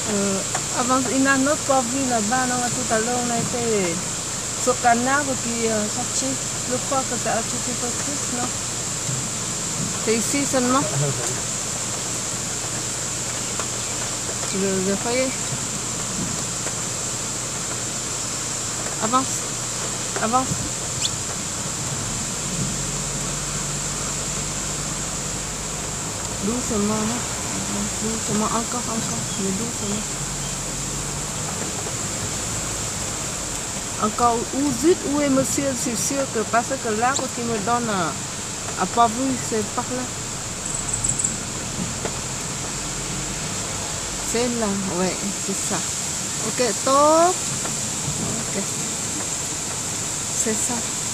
Avant, il n'a pas vu là-bas, non, tout à l'heure, on a été sur le canard qui est sorti. Je crois que c'est à tout peu plus, non? C'est ici seulement. Le foyer. Avance. Avance. Doucement, hein? Doucement, encore, mais doucement. Encore, où est monsieur? C'est sûr que parce que l'arbre qui me donne à pas vu, c'est par là. C'est là, ouais, c'est ça. Ok, top. Ok, c'est ça.